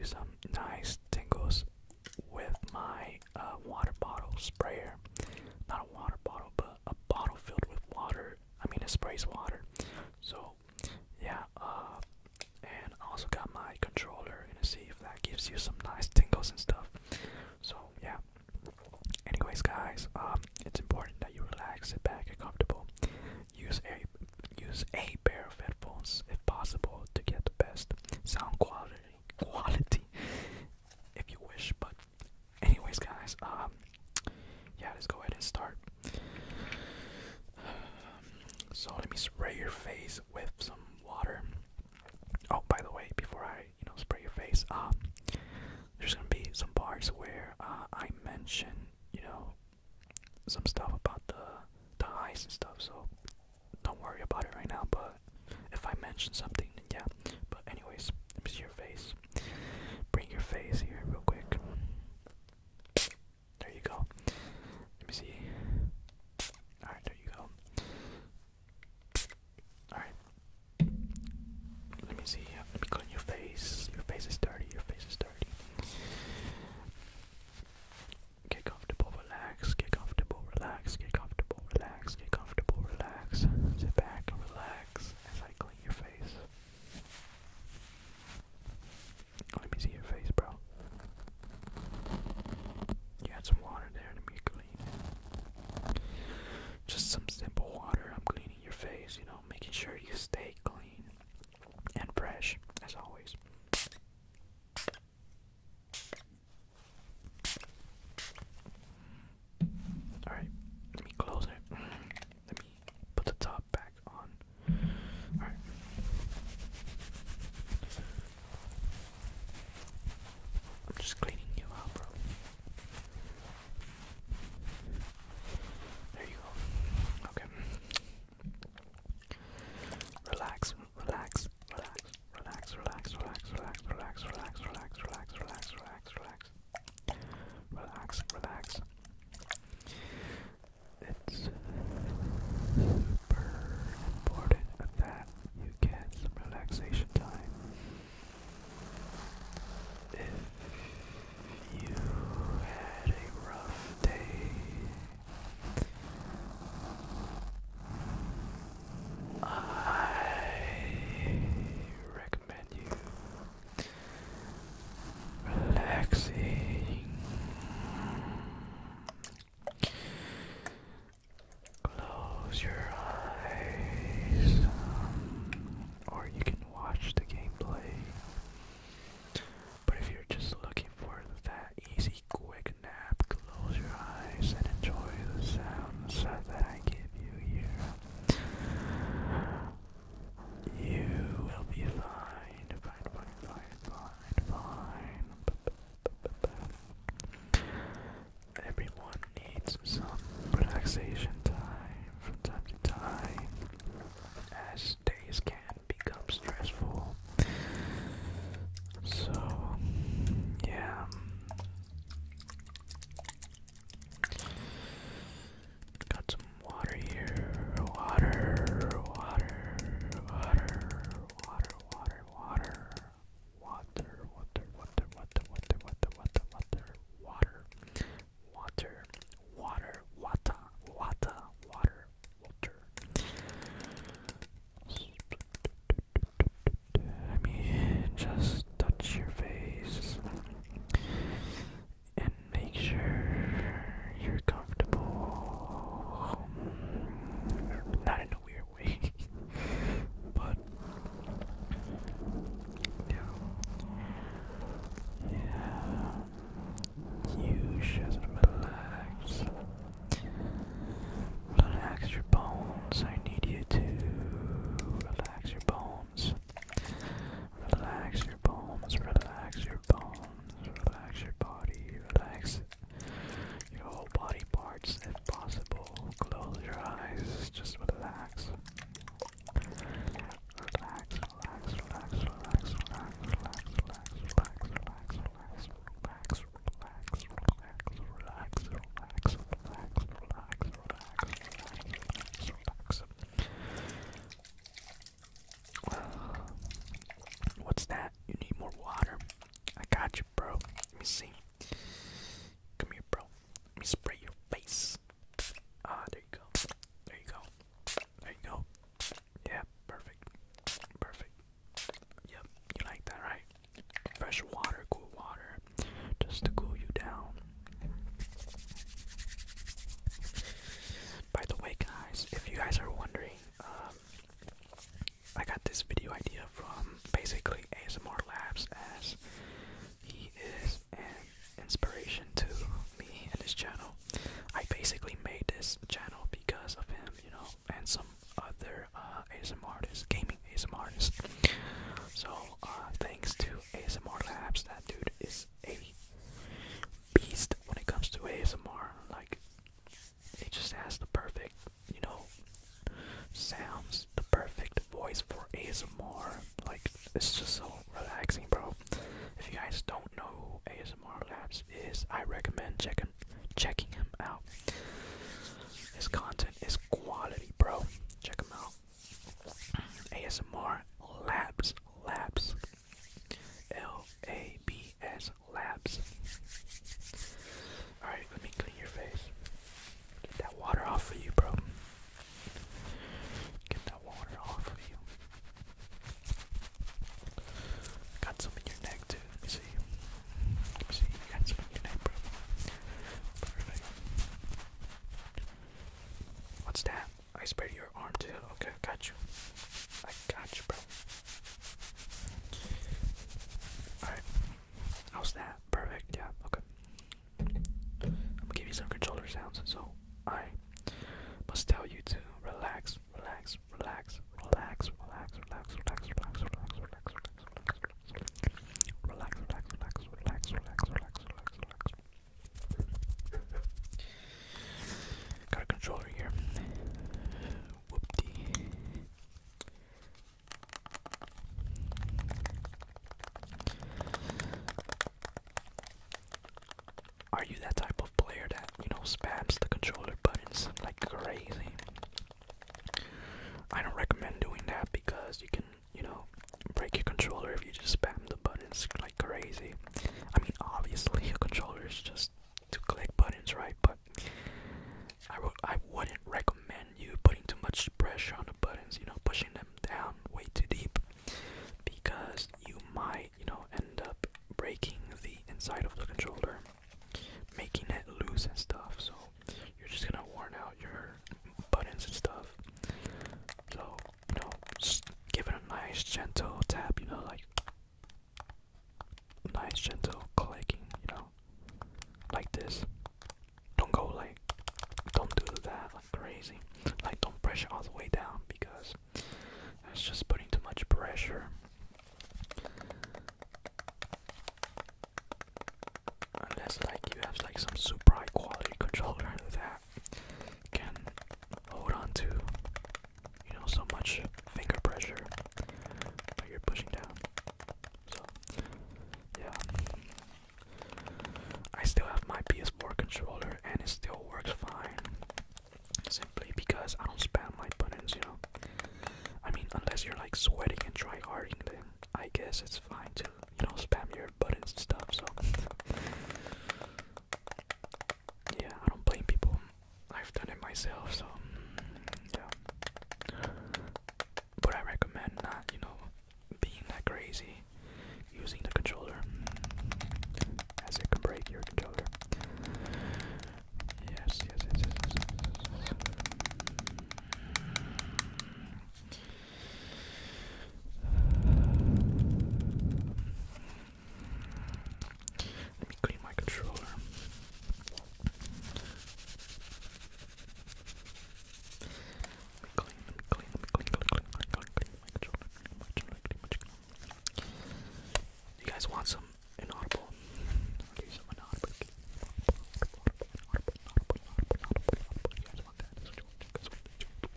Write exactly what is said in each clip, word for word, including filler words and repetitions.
you some nice tingles with my uh, water bottle sprayer. Not a water bottle, but a bottle filled with water. I mean, it sprays water. So, yeah. Uh, and I also got my controller, and see if that gives you some nice tingles and stuff. So, yeah. Anyways, guys, um, it's important that you relax, sit back, get comfortable. Use a use a pair of headphones if possible to get the best sound quality quality if you wish. But anyways, guys, um, yeah, let's go ahead and start. So let me spray your face with some water. Oh, by the way, before I you know spray your face, um, there's gonna be some parts where uh, I mention you know some stuff about the the eyes and stuff. So don't worry about it right now. But if I mention something, then yeah. But anyways, let me see your face. Bring your face here real quick. There you go. Let me see. Alright, there you go. Alright. Let me see. Let me clean your face. Your face is dirty. Your face is dirty. Get comfortable, relax. Get comfortable, relax. Get comfortable, relax. Get comfortable, relax. Sit back and relax as I clean your face. Let me see your face, bro. You had some water there. Let me clean it. Just some simple water. I'm cleaning your face, you know, making sure you stay clean and fresh, as always. Alright, let me close it. Let me put the top back on. Alright. I'm just cleaning you out, bro. There you go. Okay. Relax, relax, relax, relax, relax, relax, fresh water, cool water, just to cool you down. By the way, guys, if you guys are wondering, um, I got this video idea from basically A S M R Labs, as he is an inspiration to me and his channel. I basically made this channel because of him, you know, and some other uh, A S M artists, gaming A S M artists. So, uh, thanks to A S M R Labs, that dude is a beast when it comes to A S M R. Like, he just has the perfect, you know, sounds, the perfect voice for A S M R. Like, it's just so relaxing, bro. If you guys don't know who A S M R Labs is, I recommend checking checking him out. His content is quality, bro. Check him out. A S M R Labs, Labs, L A B S Labs. All right, let me clean your face. Get that water off of you, bro. Get that water off of you. Got some in your neck too. Let me see. Let me see. You got some in your neck, bro. Perfect. What's that? I sprayed your arm too. Okay, got you. I got you, bro. Alright. How's that? Perfect. Yeah, okay. I'm gonna give you some controller sounds, so I must tell you to relax, relax, relax, relax, relax, relax, relax, relax, relax, relax, relax, relax, relax, relax, relax, relax, relax, relax, relax. Got a controller here. Whoop-dee. Are you that type of player that, you know, spams the controller buttons like crazy? I don't recommend doing that because you can, you know, break your controller if you just spam the buttons like crazy. I mean, obviously, a controller is just to click buttons, right? But I, w I wouldn't recommend you putting too much pressure on the buttons, you know, pushing them down way too deep, because you might, you know, end up breaking the inside of the controller, making it loose and stuff. So you're just gonna worn out your buttons and stuff. So, you know, just give it a nice gentle tap, you know, like nice gentle clicking, you know, like this. Don't go like, don't do that like crazy. Like, don't pressure all the way down, because that's just putting too much pressure. Unless like you have like some super high quality controller that can hold on to, you know, so much finger pressure that you're pushing down. So yeah, I still have my P S four controller and it still works fine, simply because I don't spam my buttons, you know. I mean, unless you're like sweating and try harding, then I guess it's fine to, you know, spam your buttons and stuff. So yeah, I don't blame people. I've done it myself, so yeah. But I recommend not, you know, being that crazy using the controller, as it can break your controller. Yes, yes, yes, yes, yes, yes, yes. Let me clean my controller. Let me clean, let me clean, let me clean, clean, clean, clean, clean, clean my controller, clean my controller, clean my controller. You guys want some inaudible? I'll give you some inaudible. You guys want that? That's what you want. You guys want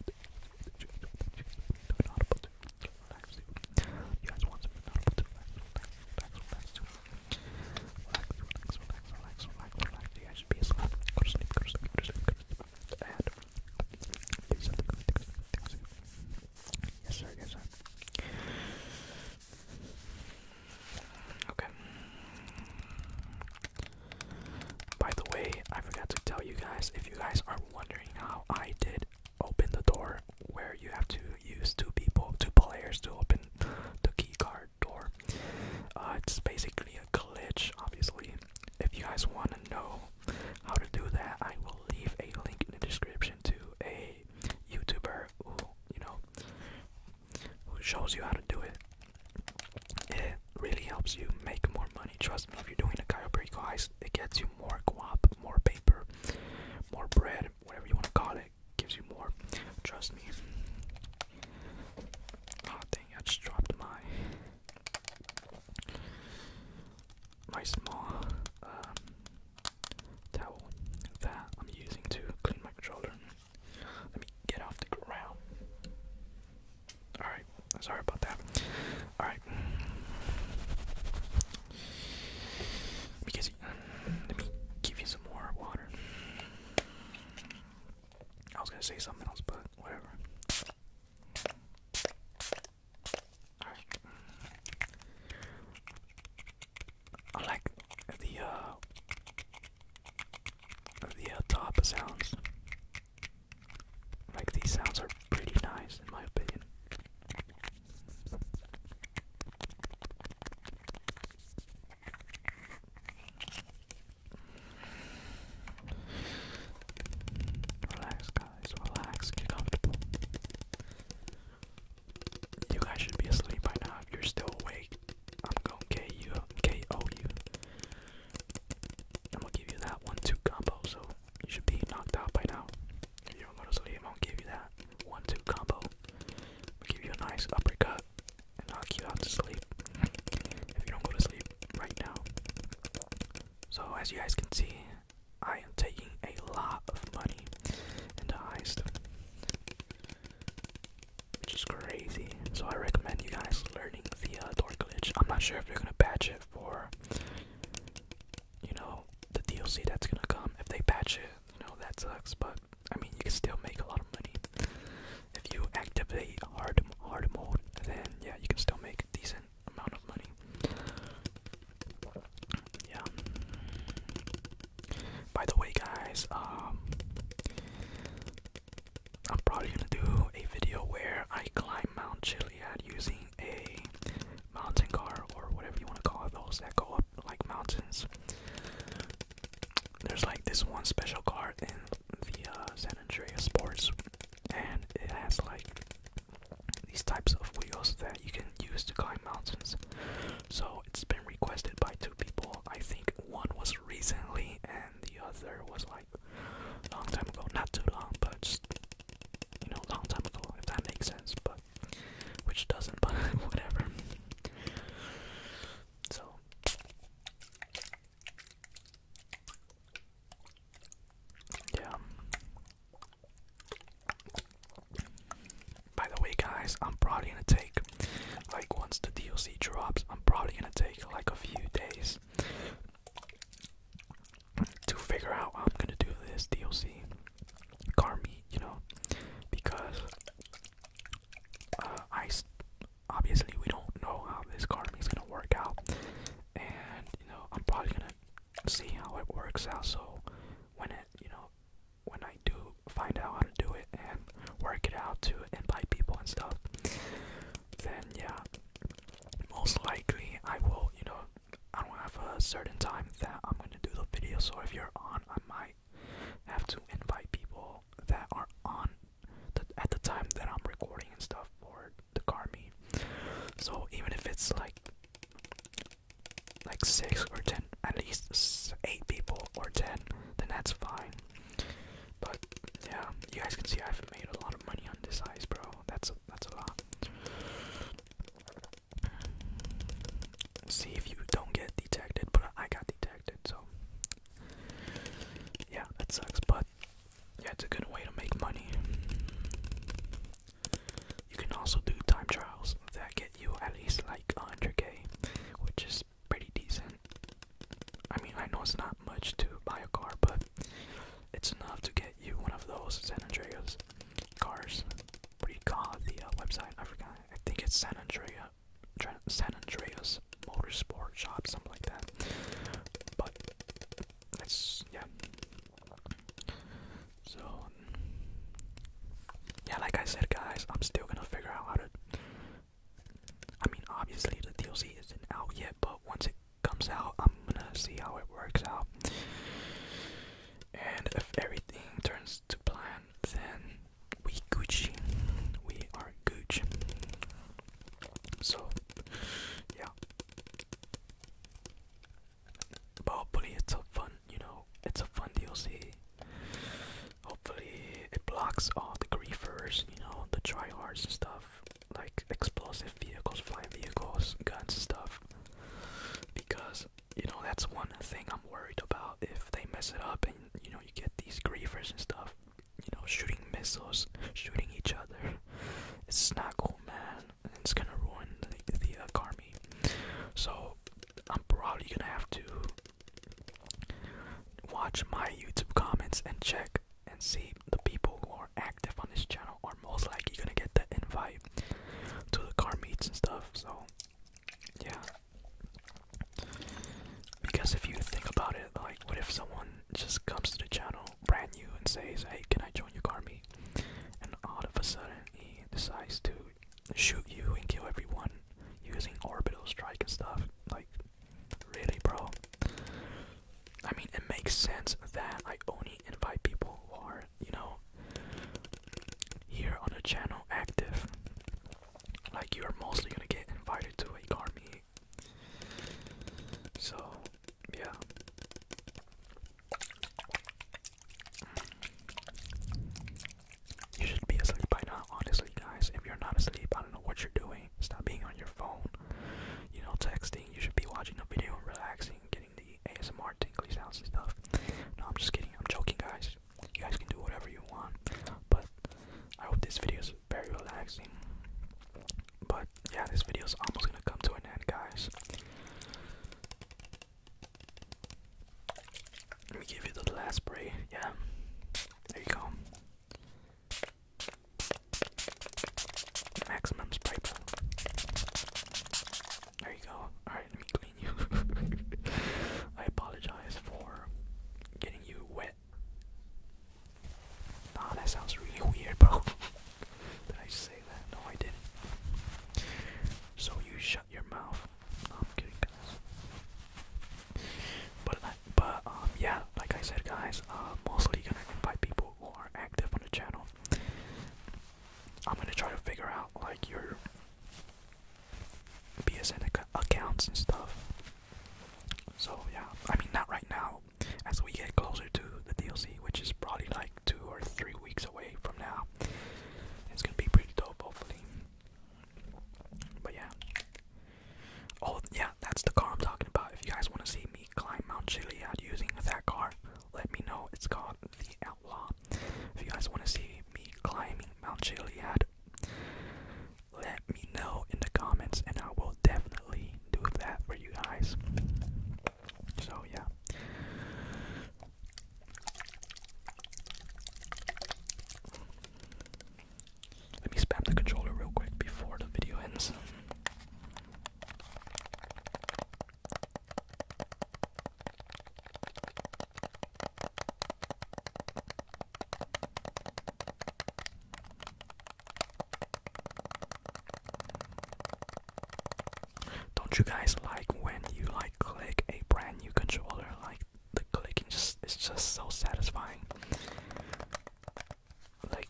inaudible too. Relax too. You guys want some inaudible too. Relax, relax, relax too. Relax, relax, relax, relax, relax, relax. You guys should be asleep. Go to sleep, go to sleep, go to sleep, go to sleep. And do something, do something, do something. Yes sir, yes sir. Okay. helps you make more money. Trust me, if you're doing a Cayo Perico heist, it gets you more guap, more paper, more bread, whatever you want to call it. Gives you more. Trust me. Oh dang, I just dropped my my small um, towel that I'm using to clean my controller. Let me get off the ground. Alright, sorry about that. Alright. Because let me give you some more water. I was gonna say something else, but whatever. Alright. I like the uh the uh, top sounds. Like these sounds are pretty nice in my opinion. Relax, guys, relax, get comfortable. You guys should be asleep by now. If you're still awake, I'm gonna K you, K O you. I'm gonna give you that one two combo, so you should be knocked out by now. If you don't go to sleep, I'm gonna give you that one two combo. I'll give you a nice uppercut and knock you out to sleep. If you don't go to sleep right now. So as you guys can see, I am taking a lot of money in the heist, which is crazy. So I recommend you guys learning the uh, door glitch. I'm not sure if they're gonna patch it for, you know, the D L C that's gonna come. If they patch it, you know, that sucks. But I mean, you can still make a lot of money if you activate hard hard mode. Then yeah, you can still make a decent amount of money. Yeah. By the way, guys, um, I'm probably gonna do a video where I climb Mount Chiliad using a mountain car or whatever you want to call those that go up like mountains. There's like this one special car in the uh, San Andreas Sports, and it has like these types of wheels that you can use to climb mountains. So it's been requested by two people. I think one was recently and the other was like a long time ago. Not too long, but just, you know, long time ago, if that makes sense. But which doesn't, but whatever. So yeah. By the way, guys, I'm probably gonna take, like, once the D L C drops, I'm probably gonna take like a few days to figure out how I'm gonna do this D L C car meet, you know, because uh, I obviously we don't know how this car meet is gonna work out, and you know, I'm probably gonna see how it works out. So when it, you know, when I do find out how to do it and work it out to invite people and stuff, then yeah, most likely I will, you know, I don't have a certain time that I'm gonna do the video. So if you're on, I might have to invite people that are on the, at the time that I'm recording and stuff for the car meet. So even if it's like like six or ten, at least eight people or ten, then that's fine. But yeah, you guys can see I've made a lot of money on this heist, bro. That's a, that's a lot. See if you don't get detected, but I got detected, so yeah, that sucks. But yeah, it's a good way to make money. You can also do time trials that get you at least like one hundred K, which is pretty decent. I mean, I know it's not much to buy a car, but it's enough to get you one of those San Andreas cars. What do you call the uh, website? I forgot. I think it's San Andrea, San Andreas Motorsport Shop, something like that. But it's yeah. So yeah, like I said, guys, I'm still gonna figure out how to. I mean, obviously the D L C isn't out yet, but once it comes out, I'm gonna see how it works out. And if everything turns to plan, then we Gucci. We are Gucci. So, yeah. thing I'm worried about, if they mess it up and you know you get these griefers and stuff, you know, shooting missiles, shooting each other. It's not cool, man. It's gonna ruin the, the uh, car meet. So I'm probably gonna have to watch my YouTube comments and check and see the people who are active on this channel are most likely gonna get the invite to the car meets and stuff. So yeah, because if you think about it, like, what if someone just comes to the channel brand new and says, hey, can I join your car meet, and all of a sudden he decides to shoot you and kill everyone using orbital strike and stuff. Like, really, bro? I mean, it makes sense that I only invite people who are, you know, here on the channel active. Like, you're mostly gonna get invited to a car meet. So, yeah. You should be asleep by now, honestly, guys. If you're not asleep, I don't know what you're doing. Stop being on your phone, you know, texting. You should be watching a video and relaxing, getting the A S M R tingly sounds and stuff. No, I'm just kidding. I'm joking, guys. You guys can do whatever you want. But I hope this video is very relaxing. But yeah, this video is almost gonna come to an end, guys. Let me give you the last spray. Yeah, there you go. Maximum spray, bro. There you go. Alright, let me clean you. I apologize for getting you wet. Nah, that sounds really weird, bro. Did I just say that? No, I didn't. So you shut your mouth. No, I'm kidding, guys. But, but um, yeah, like I said, guys, uh, mostly gonna invite people who are active on the channel. I'm gonna try to figure out like your B S N ac accounts and stuff. So yeah, I mean, not right now. As we get closer to the D L C, which is probably like two or three weeks away from now, it's gonna be pretty dope, hopefully. But yeah. Oh yeah, that's the car I'm talking about. If you guys want to see me climb Mount Chiliad using that car, let me know. It's called the Outlaw. If you guys want to see me climbing Mount Chiliad, let me know in the comments and I will definitely do that for you guys. So yeah. Let me spam the controller real quick before the video ends. Don't you guys like when you like click a brand new controller? Like, the clicking just is just so satisfying. Like,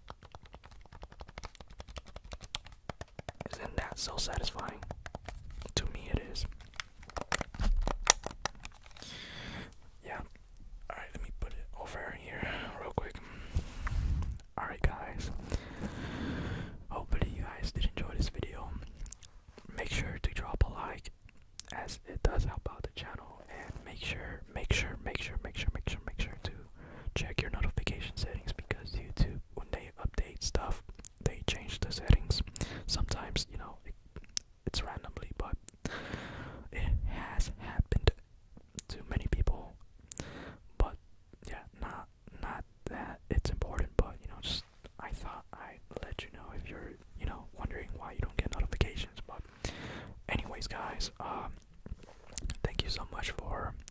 isn't that so satisfying? To me it is. Yeah. Alright, let me put it over here real quick. Alright guys. Hopefully you guys did enjoy this video. Make sure to drop a like, as it does help out the channel, and make sure, make sure, make sure, make sure, make sure, make sure to check your notification settings, because YouTube, when they update stuff, they change the settings. Sometimes, you know, it, it's randomly, but it has happened to many people. But yeah, not not that it's important, but you know, just I thought I'd let you know if you're, you know, wondering why you don't get notifications. But anyways, guys, um, thank you so much for